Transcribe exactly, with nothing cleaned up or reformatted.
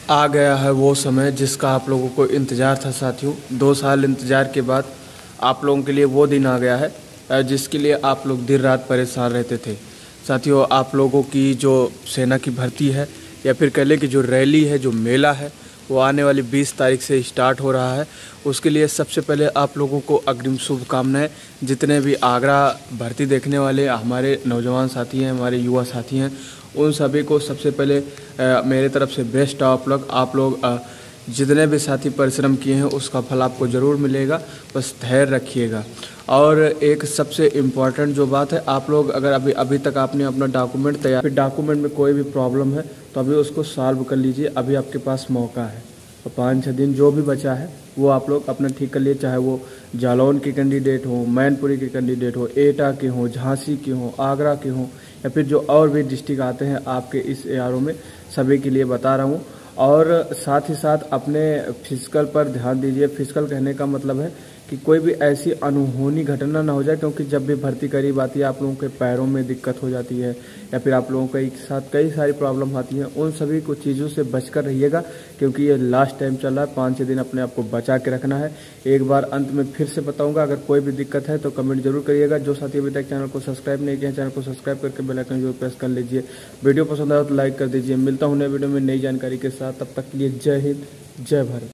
आ गया है वो समय जिसका आप लोगों को इंतज़ार था साथियों। दो साल इंतज़ार के बाद आप लोगों के लिए वो दिन आ गया है जिसके लिए आप लोग दिन रात परेशान रहते थे। साथियों, आप लोगों की जो सेना की भर्ती है या फिर कह लें कि जो रैली है, जो मेला है, वो आने वाली बीस तारीख से स्टार्ट हो रहा है। उसके लिए सबसे पहले आप लोगों को अग्रिम शुभकामनाएं। जितने भी आगरा भर्ती देखने वाले हमारे नौजवान साथी हैं, हमारे युवा साथी हैं, उन सभी को सबसे पहले आ, मेरे तरफ से बेस्ट ऑफ लक। आप लोग आ, जितने भी साथी परिश्रम किए हैं उसका फल आपको ज़रूर मिलेगा, बस धैर्य रखिएगा। और एक सबसे इम्पॉर्टेंट जो बात है, आप लोग अगर अभी अभी तक आपने अपना डॉक्यूमेंट तैयार, फिर डॉक्यूमेंट में कोई भी प्रॉब्लम है तो अभी उसको सॉल्व कर लीजिए। अभी आपके पास मौका है, तो पाँच छः दिन जो भी बचा है वो आप लोग अपना ठीक कर लिए। चाहे वो जालौन के कैंडिडेट हो, मैनपुरी के कैंडिडेट हो, एटा के हों, झांसी के हों, आगरा के हों, या फिर जो और भी डिस्ट्रिक्ट आते हैं आपके इस एआरओ में, सभी के लिए बता रहा हूँ। और साथ ही साथ अपने फिजिकल पर ध्यान दीजिए। फिजिकल कहने का मतलब है कि कोई भी ऐसी अनहोनी घटना ना हो जाए, क्योंकि जब भी भर्ती करीब आती है आप लोगों के पैरों में दिक्कत हो जाती है या फिर आप लोगों के साथ कई सारी प्रॉब्लम आती हैं। उन सभी कुछ चीज़ों से बचकर रहिएगा, क्योंकि ये लास्ट टाइम चल रहा है। पाँच छः दिन अपने आप को बचा के रखना है। एक बार अंत में फिर से बताऊंगा, अगर कोई भी दिक्कत है तो कमेंट जरूर करिएगा। जो साथी अभी तक चैनल को सब्सक्राइब नहीं किया, चैनल को सब्सक्राइब करके बेल आइकन जरूर प्रेस कर लीजिए। वीडियो पसंद आया तो लाइक कर दीजिए। मिलता हूँ नए वीडियो में नई जानकारी के साथ, तब तक के लिए जय हिंद, जय भारत।